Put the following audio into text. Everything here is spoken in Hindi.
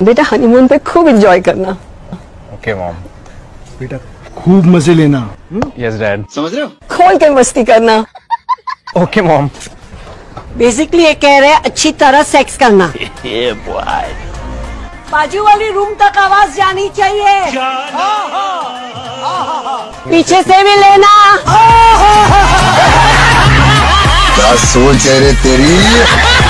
बेटा हनीमून पे खूब एंजॉय करना। Okay mom. बेटा खूब मजे लेना। Yes dad. समझ रहे हो? खोल के मस्ती करना। Okay mom. बेसिकली ये कह रहे हैं अच्छी तरह सेक्स करना। बाजू वाली रूम तक आवाज जानी चाहिए। पीछे से भी लेना। क्या सोच है रे तेरी।